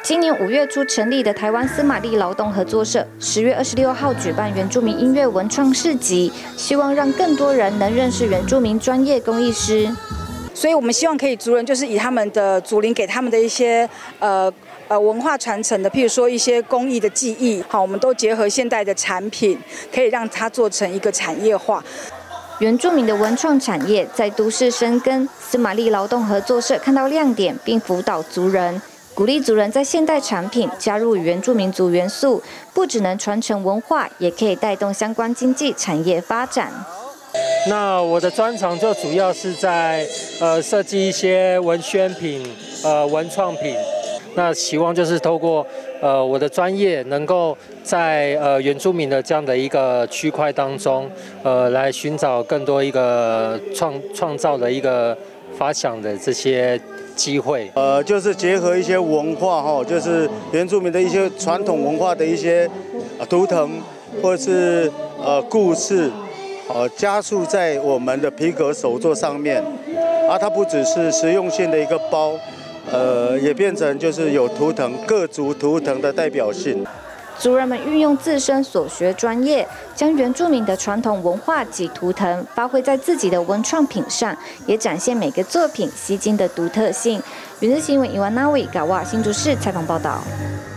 今年5月初成立的台湾司马力劳动合作社，10月26号举办原住民音乐文创市集，希望让更多人能认识原住民专业工艺师。 所以我们希望可以族人就是以他们的祖灵给他们的一些文化传承的，譬如说一些工艺的技艺，好，我们都结合现代的产品，可以让它做成一个产业化。 原住民的文创产业在都市生根，司马力劳动合作社看到亮点，并辅导族人。鼓励族人在现代产品加入原住民族元素，不只能传承文化，也可以带动相关经济产业发展。 那我的专长就主要是在设计一些文宣品、文创品。那希望就是透过我的专业，能够在原住民的这样的一个区块当中，来寻找更多一个创造的一个发想的这些机会。 就是结合一些文化哈，就是原住民的一些传统文化的一些图腾或者是故事，加速在我们的皮革手作上面。它不只是实用性的一个包。也变成就是有图腾，各族图腾的代表性。 族人们运用自身所学专业，将原住民的传统文化及图腾发挥在自己的文创品上，也展现每个作品吸睛的独特性。原日新闻伊万纳维嘎瓦新竹市采访报道。